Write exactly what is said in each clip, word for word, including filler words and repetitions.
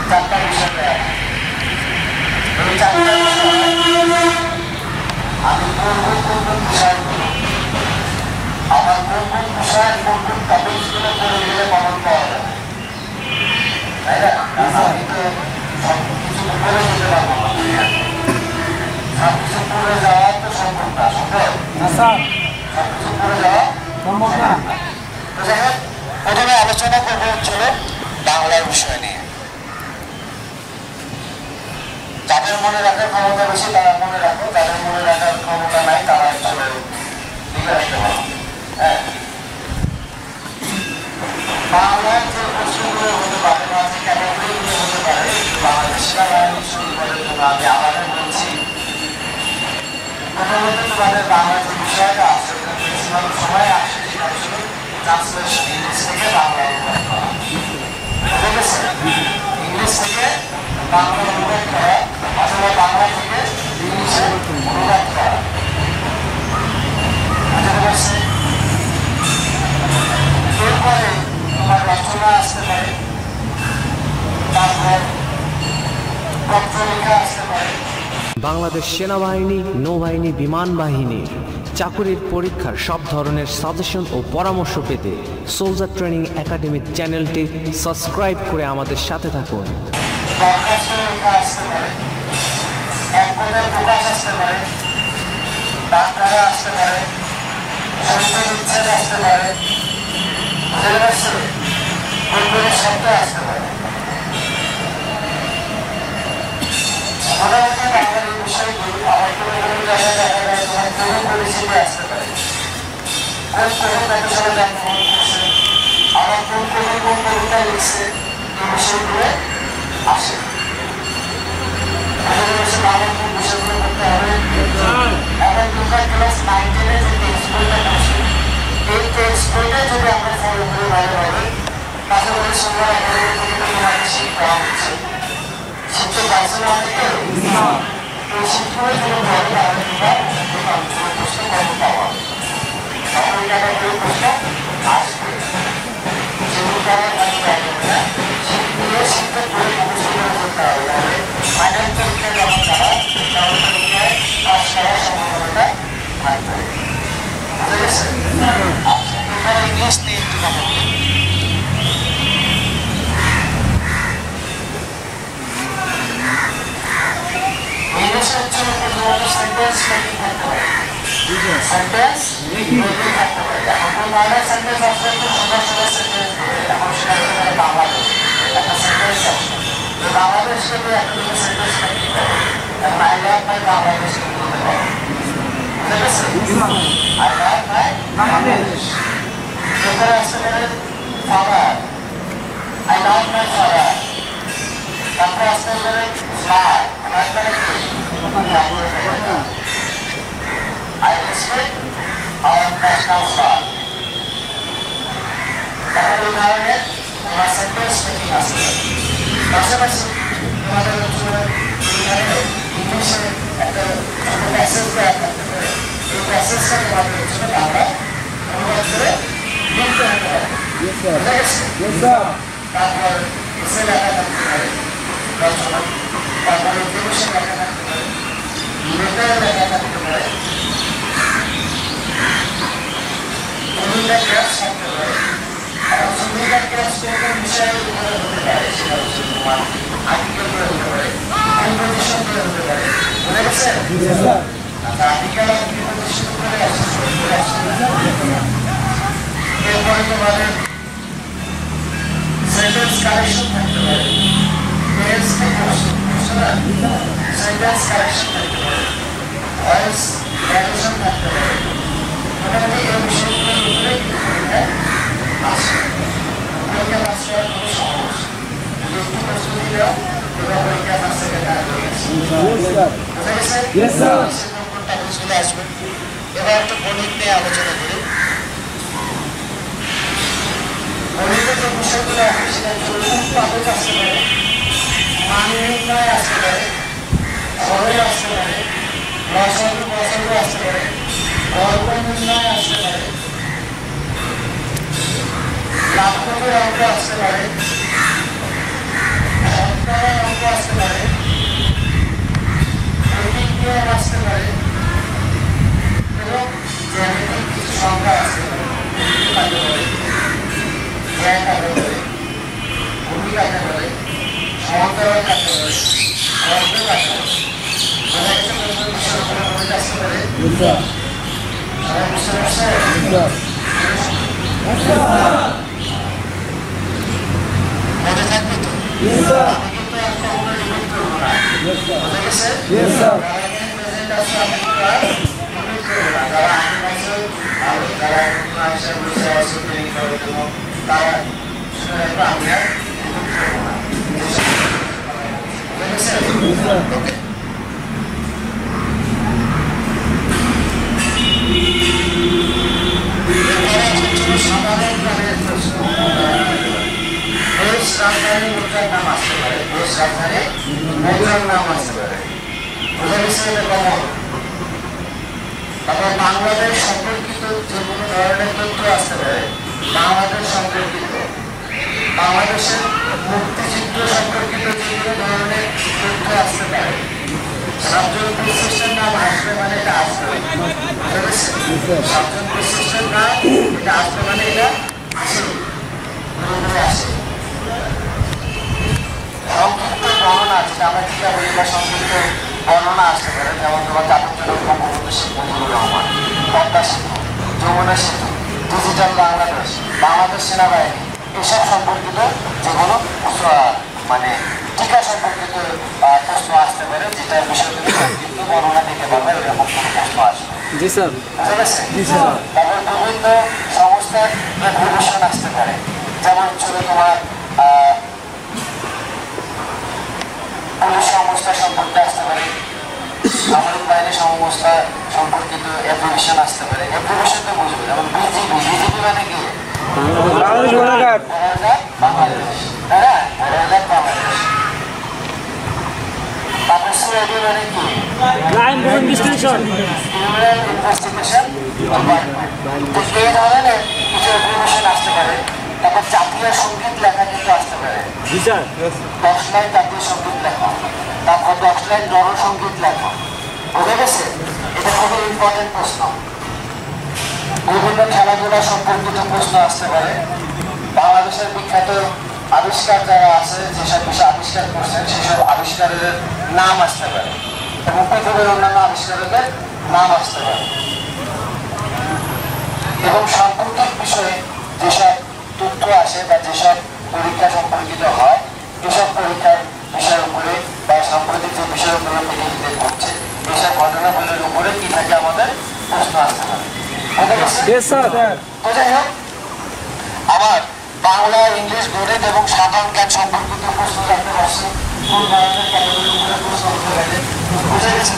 চারটা বিষয় এই চারটা বিষয় আমি কোন কোন কোন বিষয়গুলো আমার কোন কোন বিষয় কোন কোন টপিকসগুলো করে দিলে কমন পাওয়া যাবে, তাই না? আমি তো সব কিছু করে দিতে পারবো না, সব কিছু করে যাওয়া তো সম্ভব না, সম্ভব না স্যার, সব কিছু করে যাওয়া সম্ভব না। তো যাই হোক, প্রথমে আলোচনা করবো হচ্ছিল বাংলার বিষয় নিয়ে। যাদের মনে রাখার ক্ষমতা বেশি তারা মনে রাখো, যাদের মনে রাখার ক্ষমতা নাই তারা আসলে লিখে রাখতে পারো। হ্যাঁ, বাংলার যে প্রশ্নগুলো হতে পারে বা যে ক্যাটাগরিগুলো হতে পারে বাংলাদেশ সেনাবাহিনী শুরু করার জন্য আমি আবারও বলছি, প্রথমত তোমাদের বাংলার যে বিষয়টা আছে ম্যাক্সিমাম সময় আসে সেটা হচ্ছে ট্রান্সলেশন, ইংলিশ থেকে বাংলা অনুবাদ করা। ঠিক আছে, ইংলিশ থেকে বাংলা অনুবাদ করা অথবা বাংলা থেকে ইংলিশে অনুবাদ করা। এরপরে তোমার রচনা আসতে পারে, তারপর পত্রলেখা আসতে পারে। বাংলাদেশ সেনাবাহিনী, নৌবাহিনী, বিমান বাহিনী চাকুরির পরীক্ষার সব ধরনের সাজেশন ও পরামর্শ পেতে সোলজার ট্রেনিং একাডেমি চ্যানেলটি সাবস্ক্রাইব করে আমাদের সাথে থাকুন। মোটামুটি বাংলার এই বিষয়গুলো আমার কোনো কোনো জায়গায় দেখা যায় তোমার তরুণ পরিস্থিতি আসতে পারে, কোন তরুণ একটা সাথে জন্মগ্রহণ করছে, আবার কোন তরুণ কোন কবিতা লিখছে, এই বিষয়গুলো আসে। বাংলার কোন বিষয়গুলো করতে হবে, এখন দুটা ক্লাস নাইন টেনের যে টেক্সট বইটা করছে এই টেক্সট বইটা যদি আমরা ফলো করে ভালোভাবে পাশাপাশি সবার একাডেমি থেকে তোমাকে শিক্ষা হচ্ছে, শিখতে পারছে না অনেকে, এই শিক্ষার জন্য ভালো তাহলে তোমার প্রশ্ন কম পাওয়া তখন টাকা কেউ প্রশ্ন আসবে, যেগুলো তারা আমি পারবে না সেগুলো শিক্ষা করে গবেষণা করতে হবে। তাহলে ফাইনাল পরীক্ষা যখন তারা তখন পরীক্ষায় পাস করার সম্ভাবনাটা থাকবে। বুঝা গেছে? আচ্ছা, এখানে ইংলিশ নিয়ে একটু কথা বলি। ইংলিশের জন্য প্রথমত সেন্টেন্স মেকিং করতে হবে, সেন্টেন্স মেকিং করতে হবে। এখন কোন ধরনের সেন্টেন্স আসলে খুব সুন্দর সুন্দর সেন্টেন্স দেবে, এখন সেটা হতে পারে বাংলাদেশ একটা সেন্টেন্স আসবে, তো বাংলাদেশ থেকে একটা তুমি সেন্টেন্স মেকিং করো, এখন আই লাভ মাই বাংলাদেশ তুমি বলতে পারো। ঠিক আছে, আই লাভ মাই বাংলাদেশ। এখানে আসতে পারে father, I love my father. তারপরে আসতে পারে ফ্লাই, ফ্লাই মানে কি? I respect our national flag. তাহলে এই ধরনের তোমার সেন্টেন্স মেকিং আসতে পারে। পাশাপাশি তোমাদের এখানে ইংলিশে একটা প্যাসেজ দেওয়া থাকতে পারে, এই প্যাসেজটা তোমাদের জন্য বাংলা অনুবাদ করে লিখতে হতে পারে। ঠিক আছে, তারপর এসে লেখা থাকতে পারে রচনা, তারপরে ইনফরমেশন লেখা থাকতে পারে, লেটার লেখা থাকতে পারে, বিভিন্ন ক্লাস থাকতে পারে। আর বিভিন্ন ক্লাস কোন কোন বিষয়ের উপরে হতে পারে সেটা হচ্ছে তোমার আর্টিকেল করে হতে পারে, কম্পোজিশন করে হতে পারে। বুঝে গেছে? আচ্ছা, আর্টিকেল আর কম্পোজিশন করে আসছে, এরপরে তোমাদের সেন্টেন্স কারেকশন থাকতে পারে, টেন্স থেকে সেন্টেন্স কারেকশন থাকতে পারে, ভয়েস ভ্যারিয়েশন থাকতে পারে। মোটামুটি এই বিষয়গুলোর উপরে কিন্তু পরীক্ষায় আসে। পরীক্ষা পাস করা খুবই সহজ, যদি একটু প্রস্তুতি দাও তোমরা পরীক্ষা পাস থেকে তার হয়ে গেছে। বুঝা গেছে? কোনটা চলে আসবে। এবার একটু গণিত নিয়ে আলোচনা করি। গণিতের যে বিষয়গুলো আছে সেটা চতুর্থ আবেগ আসতে পারে, মান নির্ণয় আসতে পারে, খরচ আসতে পারে, লসাগু গসাগু আসতে পারে, বর্গ নির্ণয় আসতে পারে, লাঘবের অঙ্ক আসতে পারে, করা অঙ্ক আসতে পারে, প্রতিক্রিয়া আসতে পারে এবং জ্যামিতিক কিছু সংখ্যা আসতে পারে। কাকে বলে জ্ঞান কাকে বলে, ভূমি কাকে বলে, সমান্তরাল কাকে বলে, অর্ধ কাকে বলে, বোঝা গেছে কোন কোন বিষয়ের উপরে বলে আসতে পারে। সবাই বুঝতে পারছে? মনে থাকবে তো? আমি কিন্তু আর কখনো রিপিট করবো না। বোঝা গেছে? যারা এখানে প্রেজেন্ট আছে আমি কিন্তু আর রিপিট করবো না। যারা আগে আছে আর যারা নতুন আসে বসে আছে ট্রেনিং করার জন্য তারা শুনে রাখবো আমি আর রিপিট করবো না। বোঝা গেছে? ওকে। সাধারণ জ্ঞানের প্রশ্ন। দেশ রাজধানী মুদ্রার নাম আসতে পারে, দেশ রাজধানী মুদ্রার নাম আসতে পারে। বোঝা গেছে? এটা কমন। তারপর বাংলাদেশ সম্পর্কিত যে কোনো ধরনের তথ্য আসতে পারে, বাংলাদেশ সম্পর্কিত, বাংলাদেশের মুক্তিযুদ্ধ সম্পর্কিত যে কোনো ধরনের তথ্য আসতে পারে। সাতজন প্রতিষ্ঠান নাম আসবে মানে এটা আসবে। সাতজন প্রতিষ্ঠান নাম এটা আসবে মানে এটা আসে, আসে। সংক্ষিপ্ত বর্ণনা, যেটা আমরা টিকা বলি বা সংক্ষিপ্ত বর্ণনা আসতে পারে, যেমন তোমার জাতীয় জনক বঙ্গবন্ধু শেখ মুজিবুর রহমান, পদ্মা সেতু, যমুনা সেতু, ডিজিটাল বাংলাদেশ, বাংলাদেশ সেনাবাহিনী, এসব সম্পর্কিত যে কোনো মানে টিকা সম্পর্কিত প্রশ্ন আসতে পারে, যেটার বিষয়গুলো সংক্ষিপ্ত বর্ণনা দিতে পারবে, এরকম কোনো প্রশ্ন আসবে। জি স্যার। বুঝা গেছে? জি স্যার। তারপর বিভিন্ন সংস্থার রেগুলেশন আসতে পারে, যেমন ছিল তোমার পুলিশ সংস্থা সম্পর্কে আসতে পারে, সামরিক বাহিনী সংস্থা সম্পর্কিত অ্যাপ্লিকেশন আসতে পারে। অ্যাপ্লিকেশন তো বুঝবে, যেমন বিজিবি, বিজিবি মানে কি? বাংলাদেশ। হ্যাঁ, বাংলাদেশ। তারপর সিআইডি মানে কি? Crime investigation investigation department. এই ধরনের কিছু অ্যাপ্লিকেশন আসতে পারে। তারপর জাতীয় সঙ্গীত লেখা কিন্তু আসতে পারে। জি স্যার। দশ লাইন জাতীয় সঙ্গীত লেখা, তারপর দশ লাইন জনসঙ্গীত লেখা। বুঝে গেছে? এটা খুবই ইম্পর্টেন্ট প্রশ্ন। বিভিন্ন খেলাধুলা সম্পর্কিত প্রশ্ন আসতে পারে। বাংলাদেশের বিখ্যাত আবিষ্কার যারা আছে, যেসব বিষয় আবিষ্কার করছেন সেসব আবিষ্কারের নাম আসতে পারে এবং পৃথিবীর অন্যান্য আবিষ্কারকের নাম আসতে পারে। এবং সাম্প্রতিক বিষয়ে যেসব তথ্য আসে বা যেসব পরীক্ষা সম্পর্কিত হয়, এসব পরীক্ষার বিষয়ের উপরে বা সাম্প্রতিক যে বিষয়ের উপরে পৃথিবীতে ঘটছে, এসব ঘটনাগুলোর উপরে কি থাকে আমাদের প্রশ্ন আসতে পারে। তো যাই হোক, আমার বাংলা, ইংলিশ, গণিত এবং সাধারণ জ্ঞান সম্পর্কিত প্রশ্ন জানতে পারছি। কোন ধরনের ক্যাটাগরির উপরে প্রশ্ন হতে পারে, বুঝে গেছে?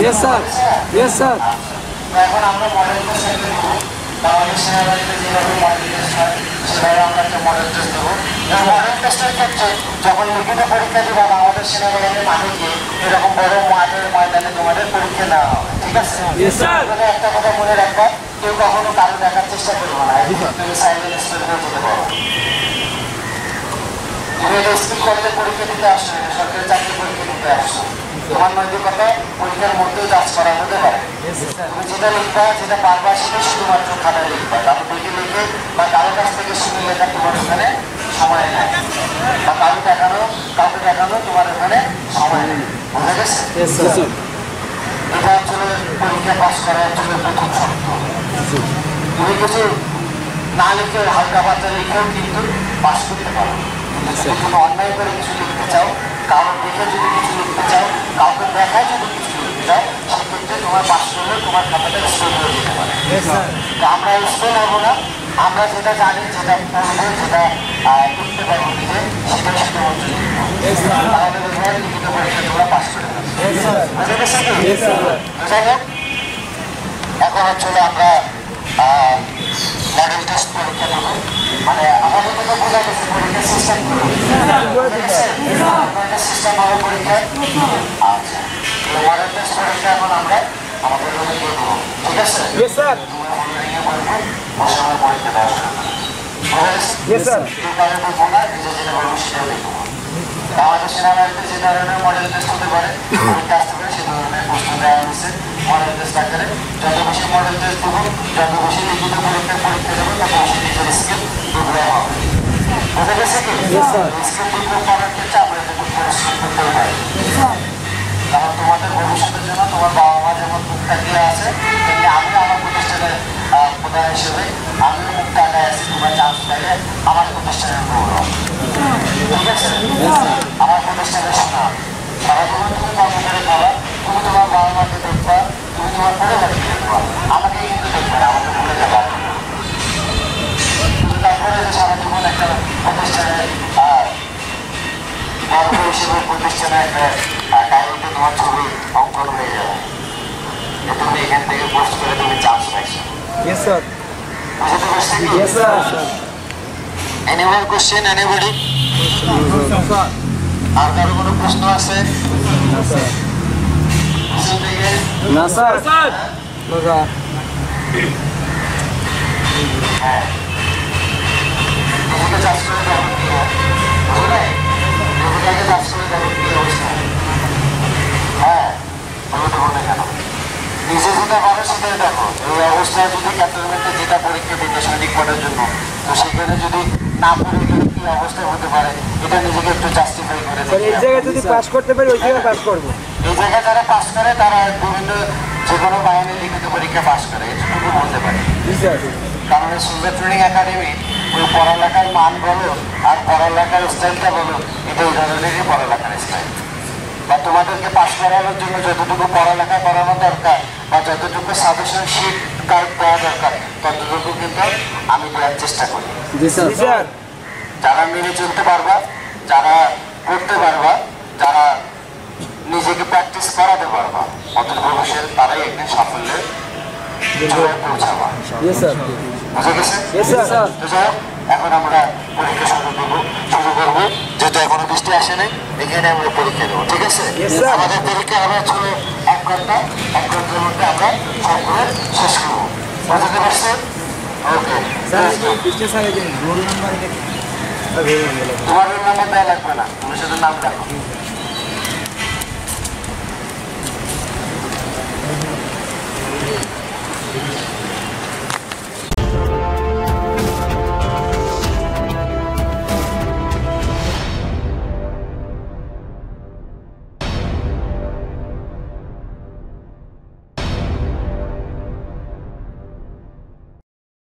এখন আমরা মডেল টেস্ট একটা দেবো। বাংলাদেশ সেনাবাহিনীতে যেভাবে মডেল টেস্ট হয় সেভাবে আমরা একটা মডেল টেস্ট দেবো। এই মডেল টেস্টের ক্ষেত্রে যখন লিখিত পরীক্ষা দেবো বাংলাদেশ সেনাবাহিনীর মাঠে গিয়ে এরকম বড় মাঠের ময়দানে তোমাদের পরীক্ষা নেওয়া হবে, ঠিক আছে? একটা কথা মনে রাখবা, কেউ কখনো কারো দেখার চেষ্টা করবো না, তুমি সাইলেন্ট স্কুল হয়ে যেতে পারো। তুমি স্কুল কলেজে পরীক্ষা দিতে আসছো, সরকারি চাকরি পরীক্ষা দিতে আসছো, তোমার নৈতিকতা পরীক্ষার মধ্যেও যাচ করা হতে পারে। তুমি যেটা লিখবা, যেটা পারবা সেটা শুধুমাত্র খাতায় লিখবা, তারপর দেখে লিখে বা কারো কাছ থেকে শুনে লেখা তোমার ওখানে সময় নেয়, বা কারো দেখানো কাউকে দেখানো তোমার ওখানে সময় নেই। বোঝা গেছে? এটা আসলে পরীক্ষা পাস করা আসলে প্রথম শর্ত। তুমি কিছু না লিখে হালকা পাতলা লিখেও কিন্তু পাস করতে পারো। তুমি অন্যায় করে কিছু লিখতে চাও, কারো দেখে যদি কিছু লিখতে চাও, কাউকে দেখায় যদি কিছু লিখতে চাও, সেক্ষেত্রে তোমার পাস করলে তোমার খাতাটা স্কুল হয়ে যেতে পারে। আমরা স্কুল হবো না, আমরা যেটা জানি, যেটা পড়বো, যেটা লিখতে পারবো নিজে, সেটাই শুধুমাত্র লিখবো। তাহলে তোমার লিখিত পরীক্ষা তোমরা পাস করে দেবে। বুঝে গেছে কি? যাই হোক, এখন হচ্ছে আমরা মডেল টেস্ট পরীক্ষা দেবো। মানে আমাদের তো বোঝা গেছে পরীক্ষার সিস্টেম সিস্টেম হবে পরীক্ষা। আচ্ছা, মডেল টেস্ট পরীক্ষা এখন আমরা আমাদের রুমে দিয়ে দেবো, ঠিক আছে? তোমার অনলাইনে বলবো, বসে আমরা পরীক্ষা দেওয়া শুরু করবো। বুঝা গেছে? কেউ কারো বলবো না, নিজে যেটা বলবো সেটাও দেখবো। আমাদের সেনাবাহিনীতে যে ধরনের মডেল টেস্ট হতে পারে পরীক্ষা আসতে পারে সে ধরনের প্রশ্ন দেওয়া হয়েছে মডেল টেস্ট আকারে। যত বেশি মডেল টেস্ট দেবো, যত বেশি লিখিত পরীক্ষার পরীক্ষা দেবো, তত বেশি নিজের স্কিল ডেভেলপ হবে। বোঝা গেছে কি? স্কিল ডেভেলপ করার ক্ষেত্রে আমরা কিন্তু পরিশ্রম করতেই পারি। কারণ তোমাদের ভবিষ্যতের জন্য তোমার বাবা মা যেমন মুখ তাকিয়ে আছে, তেমনি আমি আমার প্রতিষ্ঠানের প্রধান হিসেবে আমিও মুখ তাকায় আছি তোমার চান্স পাইলে আমার প্রতিষ্ঠানের গৌরব। ঠিক আছে? আমার প্রতিষ্ঠানের সুনাম সারাজীবন তুমি কর্ম করে খাবা, তুমি তোমার বাবা মাকে দেখবা, তুমি তোমার পরিবারকে দেখবা, আমাকে কিন্তু দেখবে না, আমাকে ভুলে যাবা। কিন্তু তারপরে যে সারাজীবন একটা প্রতিষ্ঠানের গর্ব হিসেবে প্রতিষ্ঠানের একটা ডায়েরিতে তোমার ছবি অঙ্কন হয়ে যাবে, তুমি এখান থেকে পোস্ট করে তুমি চান্স পাইছো। বুঝতে পারছি কি? Any more question, anybody? আর কারো কোনো প্রশ্ন আছে? না স্যার। হ্যাঁ, নিজেকে চাষ করে দেখো কি হয়, বুঝলে? নিজেকে চাষ করে দেখো কি অবস্থা। হ্যাঁ, বলো তো বলে কেন? নিজে যেটা পারো সেটাই দেখো। এই অবস্থায় যদি ক্যান্টনমেন্টে যেটা পরীক্ষা দিতে সৈনিক পদের জন্য, তো সেখানে যদি না পড়ে গেলে কি অবস্থায় হতে পারে, এটা নিজেকে একটু জাস্টিফাই করে দেখি। এই জায়গায় যদি পাস করতে পারি ওই জায়গায় পাস করবো। এই জায়গায় যারা পাস করে তারা বিভিন্ন যে কোনো বাহিনীর লিখিত পরীক্ষা পাস করে, এটুকু বলতে পারে। কারণ এই সোলজার ট্রেনিং একাডেমি ওই পড়ালেখার মান বলো আর পড়ালেখার স্টাইলটা বলো, এটা এই ধরনেরই পড়ালেখার স্টাইল। বা তোমাদেরকে পাস করানোর জন্য যতটুকু পড়ালেখা করানো দরকার বা যতটুকু সাজেশন শিট কার্ড দেওয়া দরকার ততটুকু কিন্তু আমি দেওয়ার চেষ্টা করি। যারা মেনে চলতে পারবা, যারা করতে পারবা, যারা নিজেকে প্র্যাকটিস করাতে পারবা, অন্তত ভবিষ্যতে তারাই একদিন সাফল্যের চূড়ায় পৌঁছাবা। বুঝে গেছে? এখন আমরা পরীক্ষা শুরু করবো শুরু করবো যেহেতু এখনো বৃষ্টি আসে নাই, এখানে আমরা পরীক্ষা দেবো। ঠিক আছে? আমাদের পরীক্ষা হবে ছিল এক ঘন্টা, এক ঘন্টার মধ্যে আমরা সবগুলো শেষ করবো। বুঝতে পারছেন? ওকে, তোমার নাম্বার দেওয়া লাগবে না, তুমি শুধু নাম রাখো।